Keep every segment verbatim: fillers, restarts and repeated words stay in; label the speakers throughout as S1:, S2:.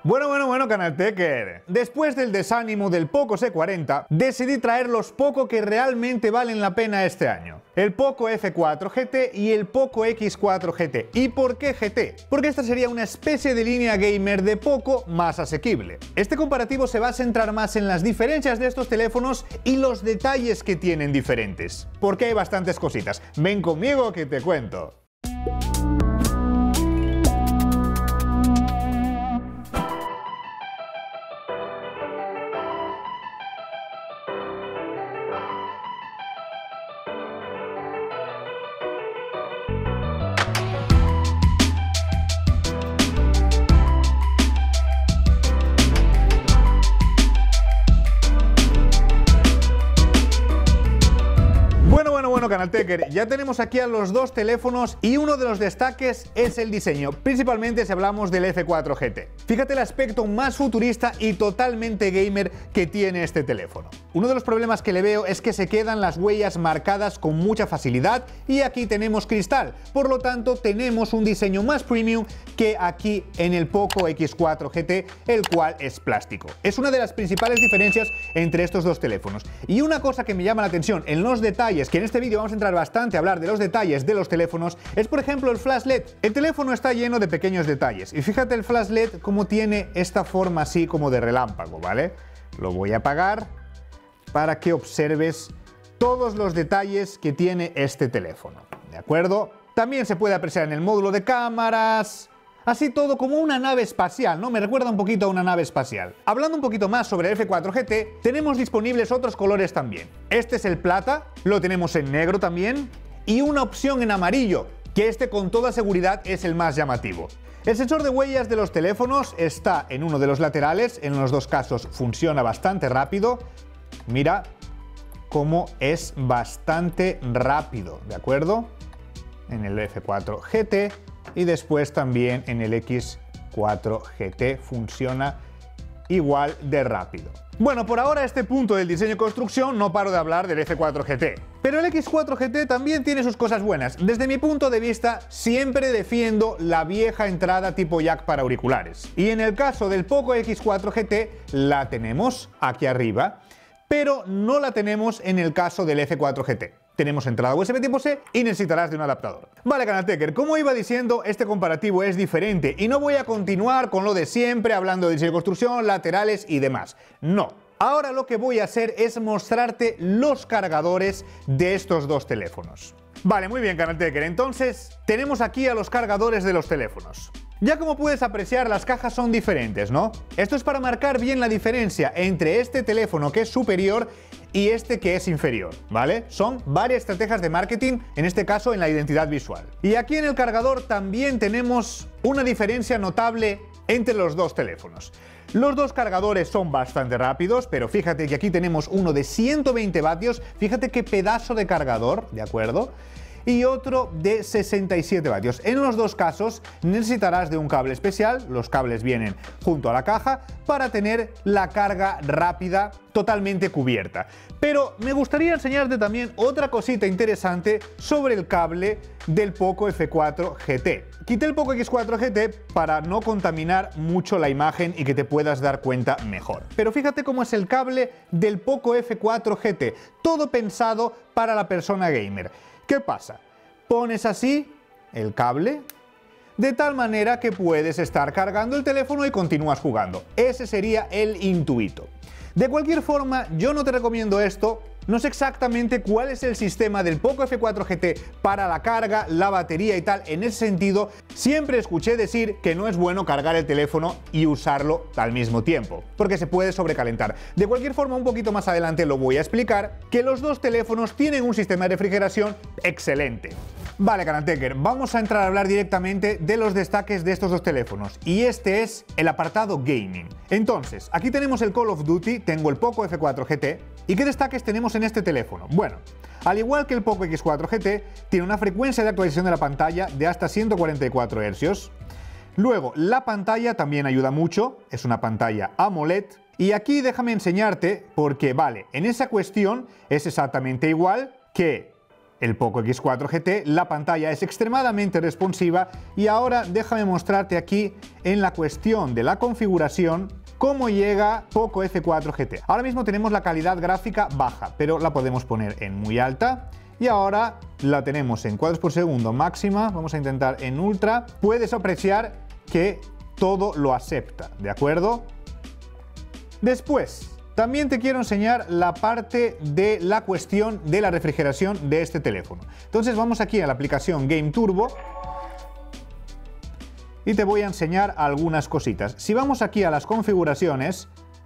S1: Bueno, bueno, bueno, Canaltecher. Después del desánimo del Poco C cuarenta, decidí traer los Poco que realmente valen la pena este año. El Poco F cuatro G T y el Poco X cuatro G T. ¿Y por qué G T? Porque esta sería una especie de línea gamer de Poco más asequible. Este comparativo se va a centrar más en las diferencias de estos teléfonos y los detalles que tienen diferentes. Porque hay bastantes cositas. Ven conmigo que te cuento. Bueno, Canaltecher, ya tenemos aquí a los dos teléfonos y uno de los destaques es el diseño, principalmente si hablamos del F cuatro G T. Fíjate el aspecto más futurista y totalmente gamer que tiene este teléfono. Uno de los problemas que le veo es que se quedan las huellas marcadas con mucha facilidad y aquí tenemos cristal, por lo tanto tenemos un diseño más premium que aquí en el Poco X cuatro G T, el cual es plástico. Es una de las principales diferencias entre estos dos teléfonos. Y una cosa que me llama la atención en los detalles, que en este vídeo vamos a entrar bastante a hablar de los detalles de los teléfonos, es por ejemplo el flash L E D. El teléfono está lleno de pequeños detalles y fíjate el flash L E D como tiene esta forma así como de relámpago, ¿vale? Lo voy a apagar para que observes todos los detalles que tiene este teléfono, ¿de acuerdo? También se puede apreciar en el módulo de cámaras. Así todo como una nave espacial, ¿no? Me recuerda un poquito a una nave espacial. Hablando un poquito más sobre el F cuatro G T, tenemos disponibles otros colores también. Este es el plata, lo tenemos en negro también, y una opción en amarillo, que este con toda seguridad es el más llamativo. El sensor de huellas de los teléfonos está en uno de los laterales, en los dos casos funciona bastante rápido. Mira cómo es bastante rápido, ¿de acuerdo? En el F cuatro G T. Y después también en el X cuatro G T funciona igual de rápido. Bueno, por ahora a este punto del diseño y construcción no paro de hablar del F cuatro G T. Pero el X cuatro G T también tiene sus cosas buenas. Desde mi punto de vista, siempre defiendo la vieja entrada tipo jack para auriculares. Y en el caso del Poco X cuatro G T, la tenemos aquí arriba, pero no la tenemos en el caso del F cuatro G T. Tenemos entrada U S B tipo C y necesitarás de un adaptador. Vale, Canaltecher, como iba diciendo, este comparativo es diferente y no voy a continuar con lo de siempre hablando de diseño y construcción, laterales y demás. No. Ahora lo que voy a hacer es mostrarte los cargadores de estos dos teléfonos. Vale, muy bien, Canaltecher. Entonces, tenemos aquí a los cargadores de los teléfonos. Ya como puedes apreciar, las cajas son diferentes, ¿no? Esto es para marcar bien la diferencia entre este teléfono que es superior y este que es inferior, ¿vale? Son varias estrategias de marketing, en este caso en la identidad visual. Y aquí en el cargador también tenemos una diferencia notable entre los dos teléfonos. Los dos cargadores son bastante rápidos, pero fíjate que aquí tenemos uno de ciento veinte vatios, fíjate qué pedazo de cargador, ¿de acuerdo? Y otro de sesenta y siete vatios. En los dos casos necesitarás de un cable especial, los cables vienen junto a la caja, para tener la carga rápida totalmente cubierta. Pero me gustaría enseñarte también otra cosita interesante sobre el cable del Poco F cuatro G T. Quité el Poco X cuatro G T para no contaminar mucho la imagen y que te puedas dar cuenta mejor. Pero fíjate cómo es el cable del Poco F cuatro G T, todo pensado para la persona gamer. ¿Qué pasa? Pones así el cable de tal manera que puedes estar cargando el teléfono y continúas jugando. Ese sería el intuito. De cualquier forma, yo no te recomiendo esto. No sé exactamente cuál es el sistema del Poco F cuatro G T para la carga, la batería y tal. En ese sentido, siempre escuché decir que no es bueno cargar el teléfono y usarlo al mismo tiempo, porque se puede sobrecalentar. De cualquier forma, un poquito más adelante lo voy a explicar, que los dos teléfonos tienen un sistema de refrigeración excelente. Vale, Canaltecher, vamos a entrar a hablar directamente de los destaques de estos dos teléfonos. Y este es el apartado gaming. Entonces, aquí tenemos el Call of Duty, tengo el Poco F cuatro G T. ¿Y qué destaques tenemos en este teléfono? Bueno, al igual que el Poco X cuatro G T, tiene una frecuencia de actualización de la pantalla de hasta ciento cuarenta y cuatro hercios. Luego, la pantalla también ayuda mucho, es una pantalla AMOLED. Y aquí déjame enseñarte, porque vale, en esa cuestión es exactamente igual que el Poco equis cuatro G T, la pantalla es extremadamente responsiva y ahora déjame mostrarte aquí en la cuestión de la configuración cómo llega Poco efe cuatro G T. Ahora mismo tenemos la calidad gráfica baja, pero la podemos poner en muy alta y ahora la tenemos en cuadros por segundo máxima, vamos a intentar en ultra. Puedes apreciar que todo lo acepta, ¿de acuerdo? Después, también te quiero enseñar la parte de la cuestión de la refrigeración de este teléfono. Entonces vamos aquí a la aplicación Game Turbo y te voy a enseñar algunas cositas. Si vamos aquí a las configuraciones,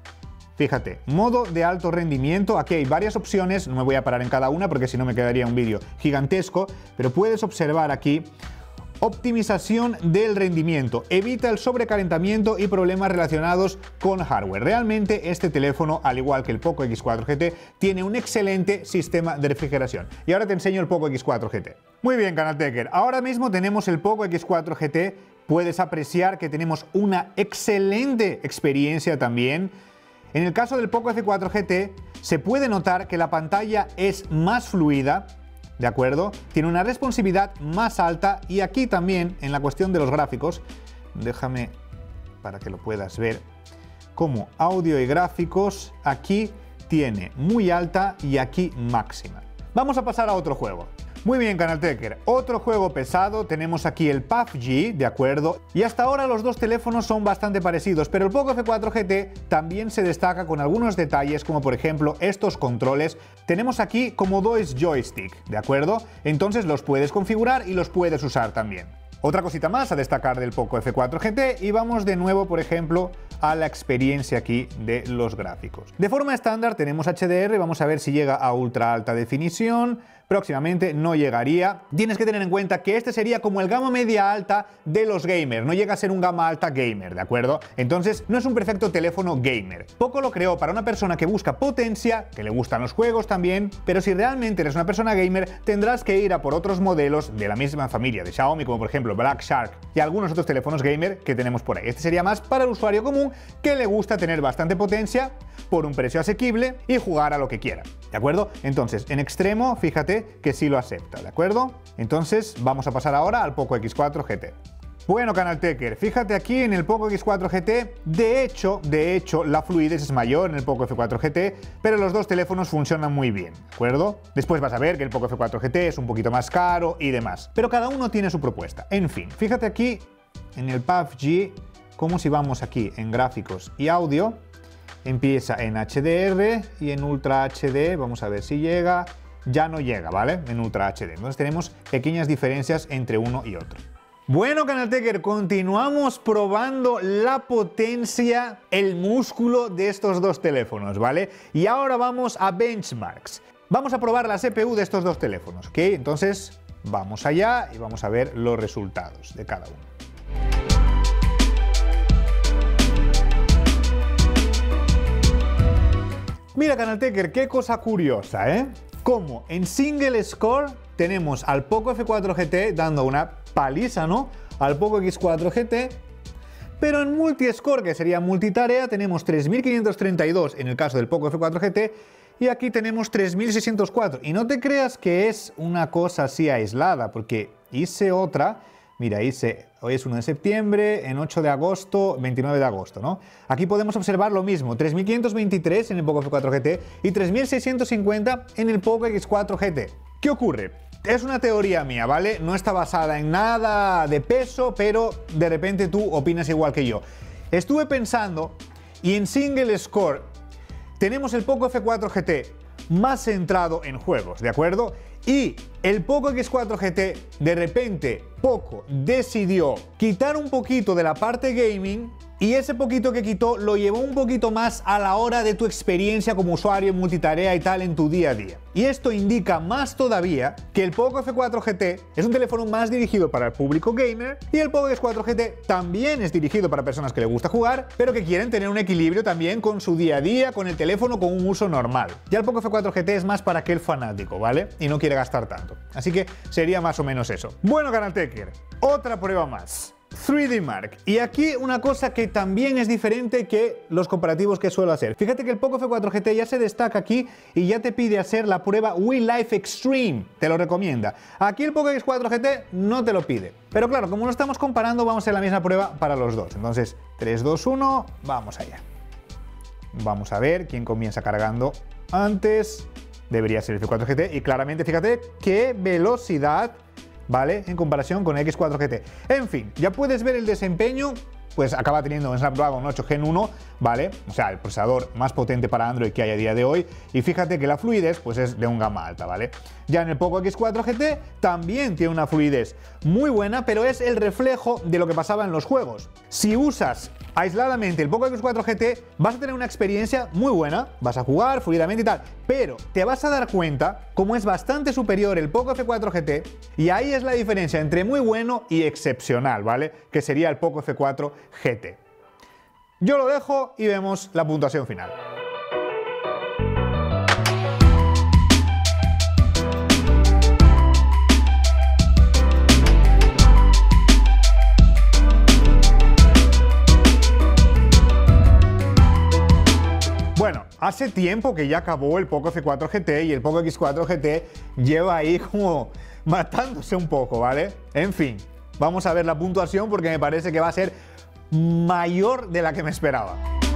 S1: fíjate, modo de alto rendimiento, aquí hay varias opciones, no me voy a parar en cada una porque si no me quedaría un vídeo gigantesco, pero puedes observar aquí optimización del rendimiento, evita el sobrecalentamiento y problemas relacionados con hardware. Realmente este teléfono, al igual que el Poco equis cuatro G T, tiene un excelente sistema de refrigeración. Y ahora te enseño el Poco equis cuatro G T. Muy bien, Canaltecher, ahora mismo tenemos el Poco equis cuatro G T, puedes apreciar que tenemos una excelente experiencia también. En el caso del Poco efe cuatro G T, se puede notar que la pantalla es más fluida, ¿de acuerdo? Tiene una responsividad más alta y aquí también, en la cuestión de los gráficos, déjame para que lo puedas ver, como audio y gráficos, aquí tiene muy alta y aquí máxima. Vamos a pasar a otro juego. Muy bien, Canaltecher, otro juego pesado, tenemos aquí el P U B G, ¿de acuerdo? Y hasta ahora los dos teléfonos son bastante parecidos, pero el Poco efe cuatro G T también se destaca con algunos detalles, como por ejemplo estos controles. Tenemos aquí como dos joystick, ¿de acuerdo? Entonces los puedes configurar y los puedes usar también. Otra cosita más a destacar del Poco efe cuatro G T y vamos de nuevo, por ejemplo, a la experiencia aquí de los gráficos. De forma estándar tenemos H D R, vamos a ver si llega a ultra alta definición. Próximamente no llegaría. Tienes que tener en cuenta que este sería como el gama media alta de los gamers, no llega a ser un gama alta gamer, ¿de acuerdo? Entonces no es un perfecto teléfono gamer. Poco lo creó para una persona que busca potencia, que le gustan los juegos también, pero si realmente eres una persona gamer tendrás que ir a por otros modelos de la misma familia de Xiaomi, como por ejemplo Black Shark y algunos otros teléfonos gamer que tenemos por ahí. Este sería más para el usuario común que le gusta tener bastante potencia por un precio asequible y jugar a lo que quiera, ¿de acuerdo? Entonces, en extremo, fíjate que sí lo acepta, ¿de acuerdo? Entonces, vamos a pasar ahora al Poco equis cuatro G T. Bueno, Canaltecher, fíjate aquí en el Poco equis cuatro G T, de hecho, de hecho, la fluidez es mayor en el Poco efe cuatro G T, pero los dos teléfonos funcionan muy bien, ¿de acuerdo? Después vas a ver que el Poco efe cuatro G T es un poquito más caro y demás, pero cada uno tiene su propuesta. En fin, fíjate aquí en el P U B G, como si vamos aquí en gráficos y audio, empieza en H D R y en Ultra H D, vamos a ver si llega, ya no llega, ¿vale? En Ultra H D. Entonces tenemos pequeñas diferencias entre uno y otro. Bueno, Canaltecher, continuamos probando la potencia, el músculo de estos dos teléfonos, ¿vale? Y ahora vamos a benchmarks. Vamos a probar la C P U de estos dos teléfonos, ¿ok? Entonces vamos allá y vamos a ver los resultados de cada uno. Mira, Canaltecher, qué cosa curiosa, ¿eh? Como en single score tenemos al Poco efe cuatro G T dando una paliza, ¿no? Al Poco equis cuatro G T, pero en multi-score, que sería multitarea, tenemos tres mil quinientos treinta y dos en el caso del Poco efe cuatro G T y aquí tenemos tres mil seiscientos cuatro. Y no te creas que es una cosa así aislada, porque hice otra. Mira, hice, hoy es uno de septiembre, en ocho de agosto, veintinueve de agosto, ¿no? Aquí podemos observar lo mismo, tres mil quinientos veintitrés en el Poco efe cuatro G T y tres mil seiscientos cincuenta en el Poco equis cuatro G T. ¿Qué ocurre? Es una teoría mía, ¿vale? No está basada en nada de peso, pero de repente tú opinas igual que yo. Estuve pensando y en single score tenemos el Poco efe cuatro G T más centrado en juegos, ¿de acuerdo? Y el Poco equis cuatro G T, de repente, Poco decidió quitar un poquito de la parte gaming y ese poquito que quitó lo llevó un poquito más a la hora de tu experiencia como usuario en multitarea y tal en tu día a día. Y esto indica más todavía que el Poco efe cuatro G T es un teléfono más dirigido para el público gamer y el Poco equis cuatro G T también es dirigido para personas que les gusta jugar, pero que quieren tener un equilibrio también con su día a día, con el teléfono, con un uso normal. Ya el Poco efe cuatro G T es más para aquel fanático, ¿vale? Y no quiere gastar tanto. Así que sería más o menos eso. Bueno, Canaltecher, otra prueba más. tres D Mark. Y aquí una cosa que también es diferente que los comparativos que suelo hacer. Fíjate que el Poco F cuatro G T ya se destaca aquí y ya te pide hacer la prueba WeLife Extreme. Te lo recomienda. Aquí el Poco X cuatro G T no te lo pide. Pero claro, como no estamos comparando, vamos a hacer la misma prueba para los dos. Entonces, tres, dos, uno, vamos allá. Vamos a ver quién comienza cargando antes. Debería ser el F cuatro G T. Y claramente, fíjate qué velocidad, ¿vale? En comparación con el X cuatro G T. En fin, ya puedes ver el desempeño. Pues acaba teniendo un Snapdragon ocho Gen uno, ¿vale? O sea, el procesador más potente para Android que hay a día de hoy. Y fíjate que la fluidez, pues es de un gama alta, ¿vale? Ya en el Poco X cuatro G T también tiene una fluidez muy buena, pero es el reflejo de lo que pasaba en los juegos. Si usas aisladamente el Poco X cuatro G T, vas a tener una experiencia muy buena, vas a jugar fluidamente y tal, pero te vas a dar cuenta cómo es bastante superior el Poco F cuatro G T, y ahí es la diferencia entre muy bueno y excepcional, ¿vale? Que sería el Poco F cuatro G T. Yo lo dejo y vemos la puntuación final. Bueno, hace tiempo que ya acabó el Poco F cuatro G T y el Poco X cuatro G T lleva ahí como matándose un poco, ¿vale? En fin, vamos a ver la puntuación porque me parece que va a ser mayor de la que me esperaba.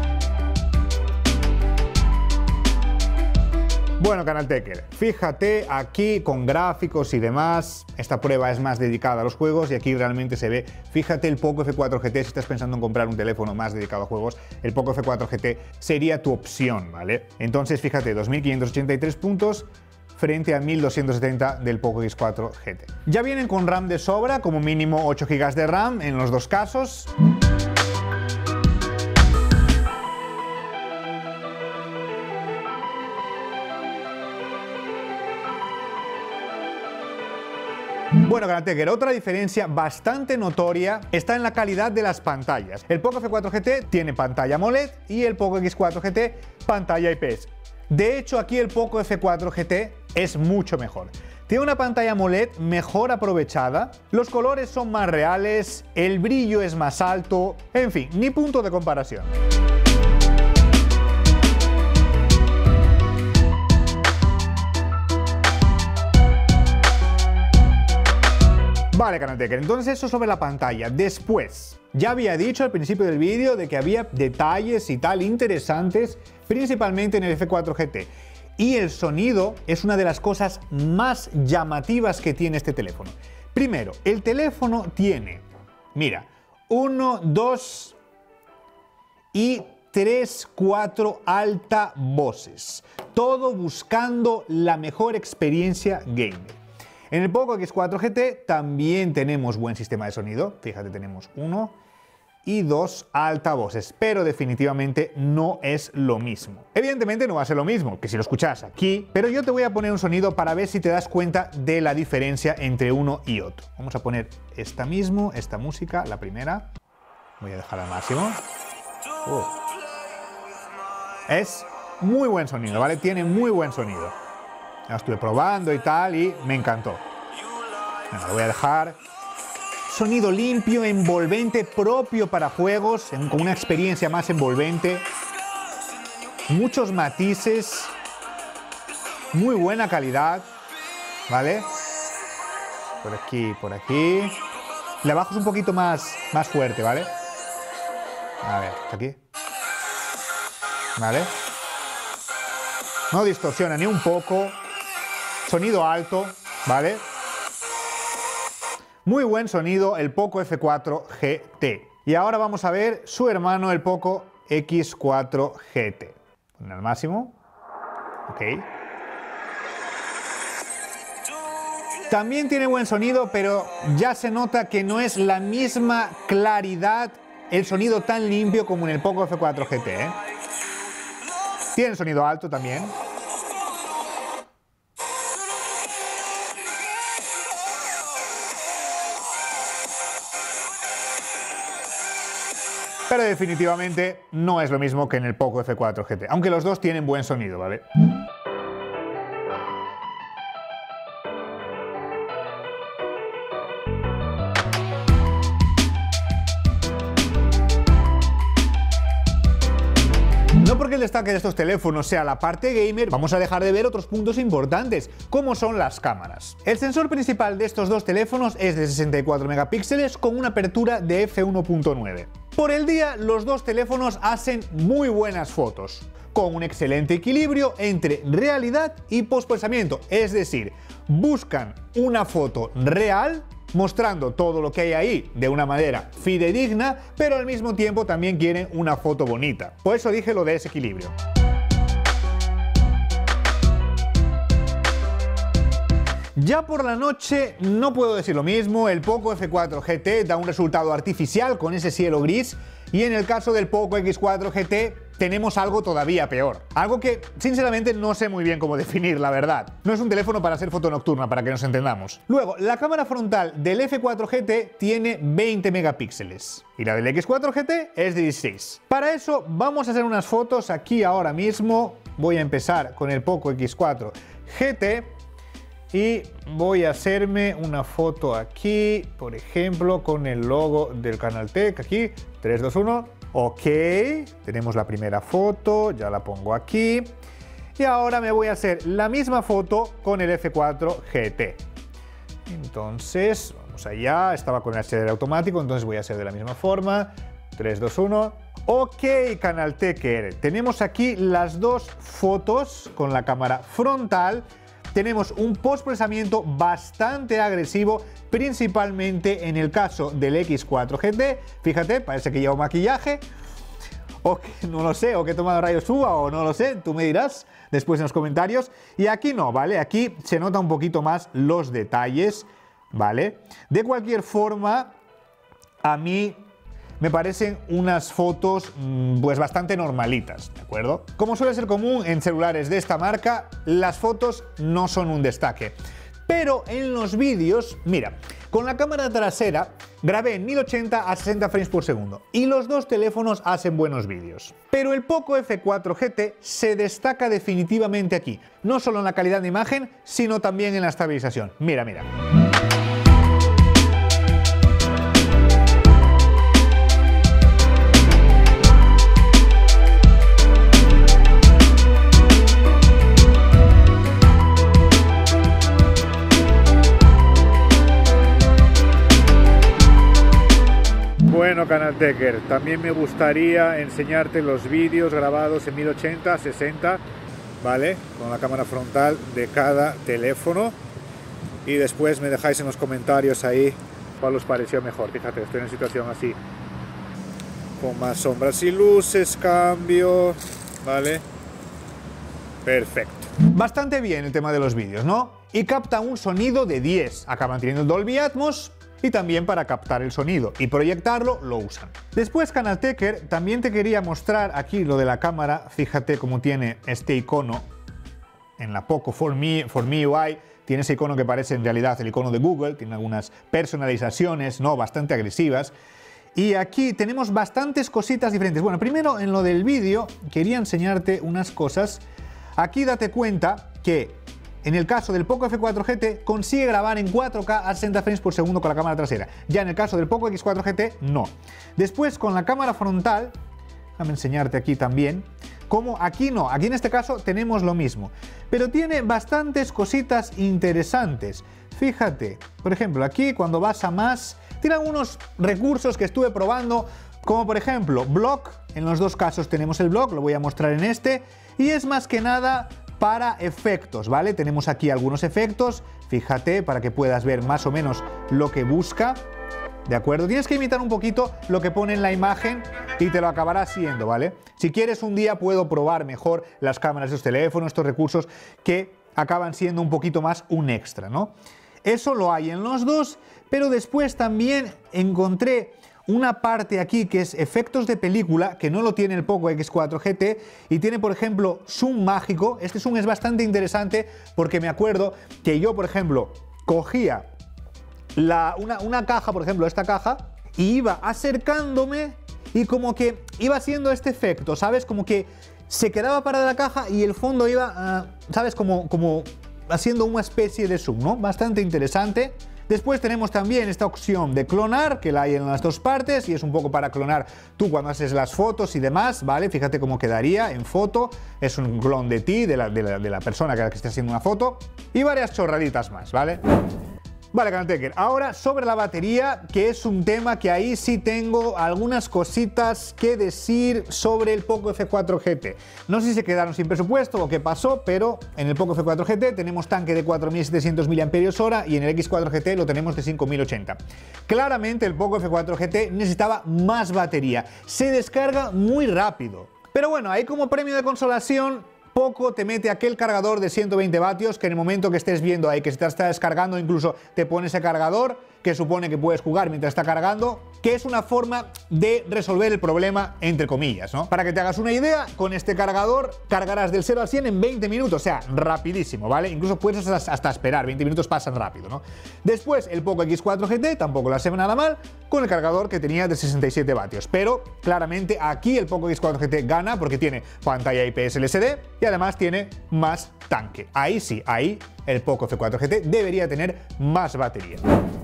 S1: Bueno, Canaltecher, fíjate aquí con gráficos y demás, esta prueba es más dedicada a los juegos y aquí realmente se ve, fíjate el Poco F cuatro G T, si estás pensando en comprar un teléfono más dedicado a juegos, el Poco F cuatro G T sería tu opción, ¿vale? Entonces, fíjate, dos mil quinientos ochenta y tres puntos frente a mil doscientos setenta del Poco X cuatro G T. Ya vienen con RAM de sobra, como mínimo ocho gigas de RAM en los dos casos. Bueno, Canaltecher, otra diferencia bastante notoria está en la calidad de las pantallas. El Poco F cuatro G T tiene pantalla AMOLED y el Poco X cuatro G T pantalla I P S. De hecho, aquí el Poco F cuatro G T es mucho mejor. Tiene una pantalla AMOLED mejor aprovechada, los colores son más reales, el brillo es más alto, en fin, ni punto de comparación. Vale, Canaltecher, entonces eso sobre la pantalla. Después, ya había dicho al principio del vídeo de que había detalles y tal interesantes, principalmente en el F cuatro G T. Y el sonido es una de las cosas más llamativas que tiene este teléfono. Primero, el teléfono tiene, mira, uno, dos y tres, cuatro altavoces. Todo buscando la mejor experiencia gamer. En el Poco X cuatro G T también tenemos buen sistema de sonido. Fíjate, tenemos uno y dos altavoces, pero definitivamente no es lo mismo. Evidentemente no va a ser lo mismo que si lo escuchas aquí, pero yo te voy a poner un sonido para ver si te das cuenta de la diferencia entre uno y otro. Vamos a poner esta mismo, esta música, la primera. Voy a dejar al máximo. Uh. Es muy buen sonido, ¿vale? Tiene muy buen sonido. La estuve probando y tal y me encantó. Bueno, lo voy a dejar. Sonido limpio, envolvente, propio para juegos, con una experiencia más envolvente. Muchos matices. Muy buena calidad. ¿Vale? Por aquí, por aquí. Le bajo un poquito más, más fuerte, ¿vale? A ver, aquí. ¿Vale? No distorsiona ni un poco. Sonido alto, ¿vale? Muy buen sonido el Poco F cuatro G T. Y ahora vamos a ver su hermano, el Poco X cuatro G T. Poner al máximo. Ok. También tiene buen sonido, pero ya se nota que no es la misma claridad, el sonido tan limpio como en el Poco F cuatro G T, ¿eh? Tiene sonido alto también. Pero definitivamente no es lo mismo que en el Poco F cuatro G T, aunque los dos tienen buen sonido, ¿vale? porque el destaque de estos teléfonos sea la parte gamer, vamos a dejar de ver otros puntos importantes, como son las cámaras. El sensor principal de estos dos teléfonos es de sesenta y cuatro megapíxeles con una apertura de efe uno punto nueve. Por el día, los dos teléfonos hacen muy buenas fotos, con un excelente equilibrio entre realidad y postprocesamiento, es decir, buscan una foto real mostrando todo lo que hay ahí de una manera fidedigna, pero al mismo tiempo también quieren una foto bonita. Por eso dije lo de ese equilibrio. Ya por la noche no puedo decir lo mismo, el Poco efe cuatro ge te da un resultado artificial con ese cielo gris y en el caso del Poco equis cuatro ge te tenemos algo todavía peor. Algo que sinceramente no sé muy bien cómo definir, la verdad. No es un teléfono para hacer foto nocturna, para que nos entendamos. Luego, la cámara frontal del efe cuatro ge te tiene veinte megapíxeles y la del equis cuatro ge te es de dieciséis. Para eso vamos a hacer unas fotos aquí ahora mismo. Voy a empezar con el Poco equis cuatro ge te. Y voy a hacerme una foto aquí, por ejemplo, con el logo del Canaltech, aquí, tres, dos, uno. Ok, tenemos la primera foto, ya la pongo aquí. Y ahora me voy a hacer la misma foto con el efe cuatro ge te. Entonces, vamos allá, estaba con el H D R automático, entonces voy a hacer de la misma forma. tres, dos, uno. Ok, Canaltecher, tenemos aquí las dos fotos con la cámara frontal. Tenemos un postprocesamiento bastante agresivo, principalmente en el caso del equis cuatro ge te. Fíjate, parece que lleva maquillaje. O que no lo sé, o que he tomado rayos uva, o no lo sé, tú me dirás después en los comentarios. Y aquí no, ¿vale? Aquí se nota un poquito más los detalles, ¿vale? De cualquier forma, a mí me parecen unas fotos pues bastante normalitas, ¿de acuerdo? Como suele ser común en celulares de esta marca, las fotos no son un destaque. Pero en los vídeos, mira, con la cámara trasera grabé en mil ochenta a sesenta frames por segundo y los dos teléfonos hacen buenos vídeos. Pero el Poco efe cuatro ge te se destaca definitivamente aquí, no solo en la calidad de imagen, sino también en la estabilización. Mira, mira. Bueno, Canaltecher, también me gustaría enseñarte los vídeos grabados en mil ochenta a sesenta, ¿vale? Con la cámara frontal de cada teléfono. Y después me dejáis en los comentarios ahí cuál os pareció mejor. Fíjate, estoy en una situación así, con más sombras y luces, cambio, ¿vale? Perfecto. Bastante bien el tema de los vídeos, ¿no? Y capta un sonido de diez. Acaban teniendo el Dolby Atmos. Y también para captar el sonido y proyectarlo lo usan. Después, Canaltecher, también te quería mostrar aquí lo de la cámara. Fíjate cómo tiene este icono en la Poco For Me, For Me U I. Tiene ese icono que parece en realidad el icono de Google. Tiene algunas personalizaciones, ¿no?, bastante agresivas. Y aquí tenemos bastantes cositas diferentes. Bueno, primero en lo del vídeo quería enseñarte unas cosas. Aquí date cuenta que en el caso del Poco efe cuatro ge te consigue grabar en cuatro K a sesenta frames por segundo con la cámara trasera. Ya en el caso del Poco equis cuatro ge te, no. Después con la cámara frontal, déjame enseñarte aquí también, como aquí no, aquí en este caso tenemos lo mismo. Pero tiene bastantes cositas interesantes. Fíjate, por ejemplo, aquí cuando vas a más, tiene algunos recursos que estuve probando, como por ejemplo, block. En los dos casos tenemos el block, lo voy a mostrar en este. Y es más que nada para efectos, ¿vale? Tenemos aquí algunos efectos, fíjate, para que puedas ver más o menos lo que busca, ¿de acuerdo? Tienes que imitar un poquito lo que pone en la imagen y te lo acabará haciendo, ¿vale? Si quieres un día puedo probar mejor las cámaras de los teléfonos, estos recursos que acaban siendo un poquito más un extra, ¿no? Eso lo hay en los dos, pero después también encontré una parte aquí que es efectos de película, que no lo tiene el Poco equis cuatro ge te, y tiene por ejemplo zoom mágico. Este zoom es bastante interesante porque me acuerdo que yo por ejemplo cogía la, una, una caja, por ejemplo esta caja, y iba acercándome y como que iba haciendo este efecto, ¿sabes? Como que se quedaba parada la caja y el fondo iba, uh, ¿sabes? Como, como haciendo una especie de zoom, ¿no? Bastante interesante. Después tenemos también esta opción de clonar, que la hay en las dos partes, y es un poco para clonar tú cuando haces las fotos y demás, ¿vale? Fíjate cómo quedaría en foto, es un clon de ti, de la, de la, de la persona que esté haciendo una foto, y varias chorraditas más, ¿vale? Vale, Canaltecker, ahora sobre la batería, que es un tema que ahí sí tengo algunas cositas que decir sobre el Poco F cuatro G T. No sé si se quedaron sin presupuesto o qué pasó, pero en el Poco F cuatro G T tenemos tanque de cuatro mil setecientos miliamperios hora y en el X cuatro G T lo tenemos de cinco mil ochenta. Claramente el Poco F cuatro G T necesitaba más batería, se descarga muy rápido. Pero bueno, ahí como premio de consolación, Poco te mete aquel cargador de ciento veinte vatios que en el momento que estés viendo ahí que se te está descargando, incluso te pone ese cargador que supone que puedes jugar mientras está cargando, que es una forma de resolver el problema, entre comillas, ¿no? Para que te hagas una idea, con este cargador cargarás del cero al cien en veinte minutos, o sea, rapidísimo, ¿vale? Incluso puedes hasta, hasta esperar, veinte minutos pasan rápido, ¿no? Después, el Poco X cuatro G T tampoco lo hace nada mal, con el cargador que tenía de sesenta y siete vatios, pero claramente aquí el Poco X cuatro G T gana porque tiene pantalla I P S L C D y además tiene más tanque. Ahí sí, ahí el Poco F cuatro G T debería tener más batería.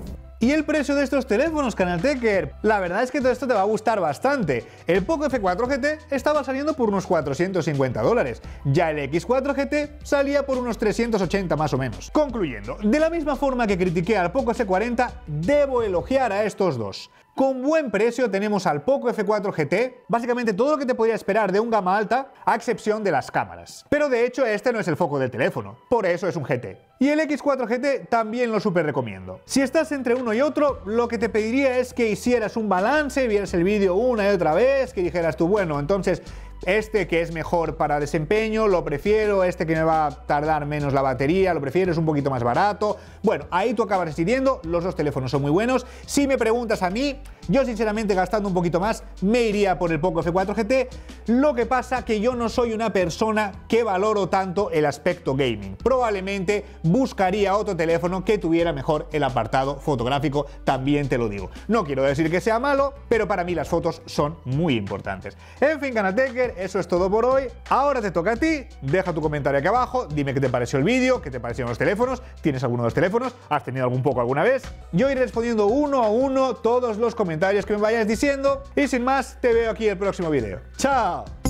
S1: ¿Y el precio de estos teléfonos, Canaltecker? La verdad es que todo esto te va a gustar bastante. El Poco F cuatro G T estaba saliendo por unos cuatrocientos cincuenta dólares. Ya el X cuatro G T salía por unos trescientos ochenta más o menos. Concluyendo, de la misma forma que critiqué al Poco C cuarenta, debo elogiar a estos dos. Con buen precio tenemos al Poco F cuatro G T, básicamente todo lo que te podría esperar de un gama alta, a excepción de las cámaras. Pero de hecho este no es el foco del teléfono, por eso es un G T. Y el X cuatro G T también lo súper recomiendo. Si estás entre uno y otro, lo que te pediría es que hicieras un balance, vieras el vídeo una y otra vez, que dijeras tú, bueno, entonces este que es mejor para desempeño, lo prefiero, este que me va a tardar menos la batería, lo prefiero, es un poquito más barato. Bueno, ahí tú acabas decidiendo, los dos teléfonos son muy buenos. Si me preguntas a mí, yo sinceramente gastando un poquito más, me iría por el Poco F cuatro G T. Lo que pasa que yo no soy una persona que valoro tanto el aspecto gaming. Probablemente buscaría otro teléfono que tuviera mejor el apartado fotográfico, también te lo digo. No quiero decir que sea malo, pero para mí las fotos son muy importantes. En fin, Canaltecker, eso es todo por hoy. Ahora te toca a ti, deja tu comentario aquí abajo, dime qué te pareció el vídeo, qué te parecieron los teléfonos, ¿tienes alguno de los teléfonos? ¿Has tenido algún Poco alguna vez? Yo iré respondiendo uno a uno todos los comentarios que me vayas diciendo y sin más, te veo aquí en el próximo vídeo. ¡Chao!